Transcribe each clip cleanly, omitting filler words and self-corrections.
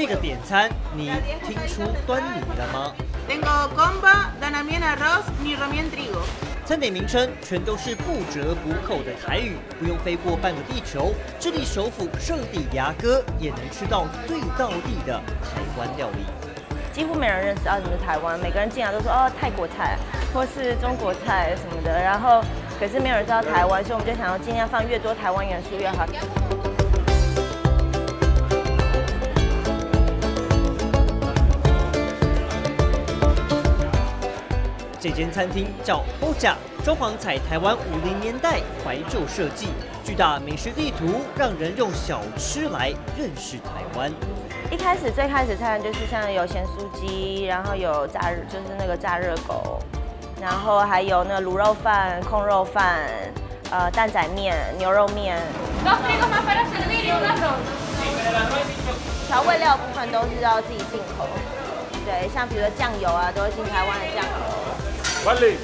这个点餐，你听出端倪了吗？ Tengo comba, danamien arroz, ni romien trigo。 餐点名称全都是不折不扣的台语，不用飞过半个地球，智利首府圣地牙哥也能吃到最道地的台湾料理。 几乎没人认识什么是台湾，每个人进来都说哦泰国菜或是中国菜什么的，然后可是没有人知道台湾，所以我们就想要尽量放越多台湾元素越好。 这间餐厅叫 Hoja， 装潢采台湾50年代怀旧设计，巨大美食地图让人用小吃来认识台湾。 最开始菜单就是像有咸酥鸡，然后有就是那个炸热狗，然后还有那个卤肉饭、控肉饭，蛋仔面、牛肉面。调味料部分都是要自己进口，对，像比如说酱油啊，都是进台湾的酱油。 Vale.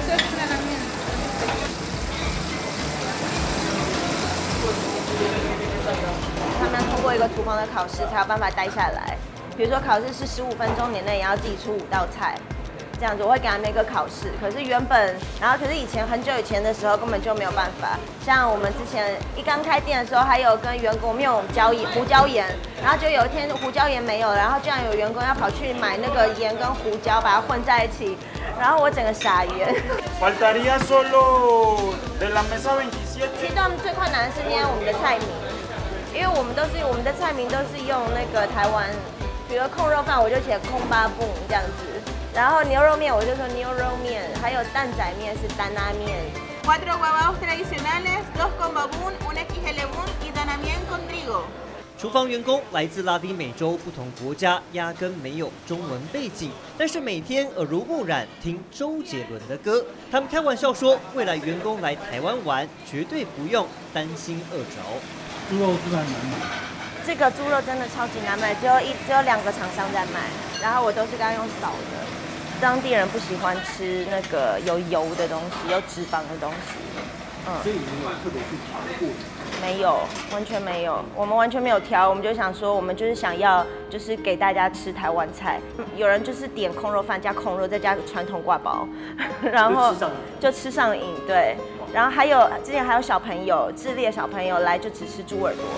他们通过一个厨房的考试，才有办法待下来。比如说考试是15分钟以内，也要自己出5道菜，这样子我会给他们一个考试。可是可是以前很久以前的时候根本就没有办法。像我们之前一刚开店的时候，还有跟员工我们有胡椒盐，然后就有一天胡椒盐没有了，然后居然有员工要跑去买那个盐跟胡椒把它混在一起。 然后我整个傻眼。 Faltaría solo de la mesa 27。 其实对我们最困难的是念我们的菜名，因为我们的菜名都是用那个台湾，比如控肉饭我就写空巴布这样子，然后牛肉面我就说牛肉面，还有蛋仔面是丹拉面。 4 guabaos tradicionales, 2 con babún, 1 XL bún y danamien con trigo。 厨房员工来自拉丁美洲不同国家，压根没有中文背景，但是每天耳濡目染听周杰伦的歌。他们开玩笑说，未来员工来台湾玩，绝对不用担心饿着。 猪肉自然难买。 这个猪肉真的超级难买，只有2个厂商在卖，然后我都是跟他用扫的。当地人不喜欢吃那个有油的东西、有脂肪的东西。 所以你们有特别去调过？ 没有，完全没有，我们完全没有挑，我们就想说，我们就是想要，就是给大家吃台湾菜。有人就是点控肉饭加控肉，再加传统挂包，然后就吃上瘾，对。然后之前还有小朋友，智利的小朋友来就只吃猪耳朵。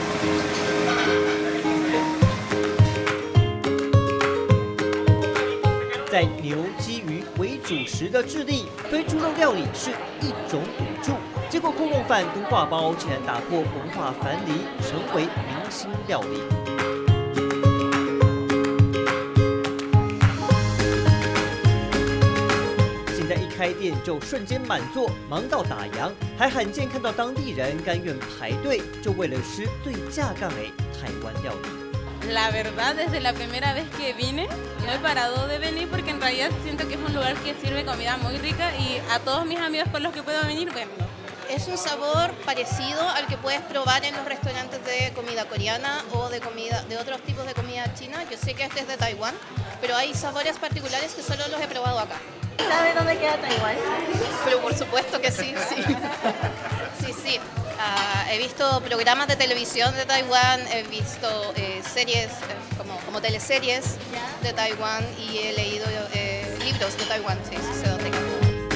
在牛、鸡、鱼为主食的智利，非猪肉料理是一种赌注。结果控肉饭跟挂包竟然打破文化藩篱，成为明星料理。现在一开店就瞬间满座，忙到打烊，还罕见看到当地人甘愿排队，就为了吃最架杠的台湾料理。 La verdad, desde la primera vez que vine, no he parado de venir porque en realidad siento que es un lugar que sirve comida muy rica y a todos mis amigos con los que puedo venir, vengo. Es un sabor parecido al que puedes probar en los restaurantes de comida coreana o de otros tipos de comida china. Yo sé que este es de Taiwán, pero hay sabores particulares que solo los he probado acá. ¿Sabe dónde queda Taiwán? Pero por supuesto que sí, sí. Sí. He visto programas de televisión de Taiwán, he visto series como teleseries de Taiwán y he leído libros de Taiwán, sí, sé dónde queda.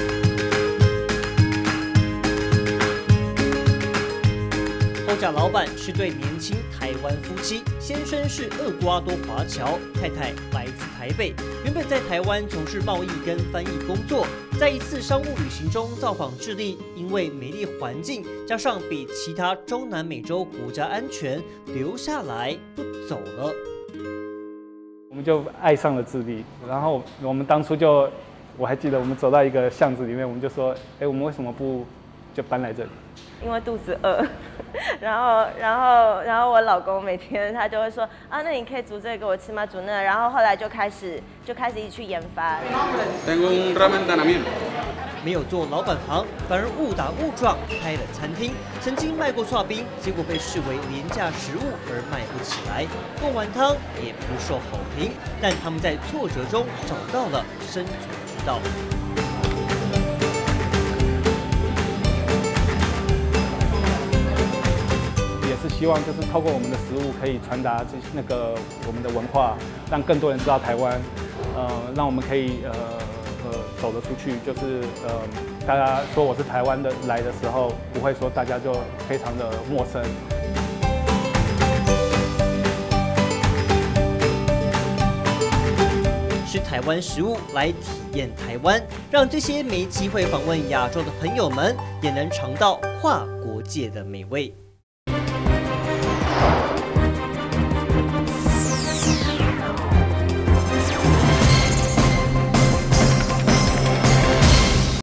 Hoja 老板是对年轻台湾夫妻，先生是厄瓜多华侨，太太来自台北，原本在台湾从事贸易跟翻译工作，在一次商务旅行中造访智利，因为美丽环境加上比其他中南美洲国家安全，留下来不走了。 我们就爱上了智利，然后我们当初我还记得我们走到一个巷子里面，我们就说，我们为什么不就搬来这里？ 因为肚子饿，然后我老公每天他就会说啊，那你可以煮这个给我吃吗？煮那个，然后后来就开始一起去研发。 Tengo un ramen danamien。 没有做老本行，反而误打误撞开了餐厅。曾经卖过剉冰，结果被视为廉价食物而卖不起来。贡丸汤也不受好评，但他们在挫折中找到了生存之道。 是是希望就是透过我们的食物可以传达我们的文化，让更多人知道台湾，让我们可以走得出去，就是大家说我是台湾的来的时候，不会说大家就非常的陌生。 吃台湾食物来体验台湾，让这些没机会访问亚洲的朋友们也能尝到跨国界的美味。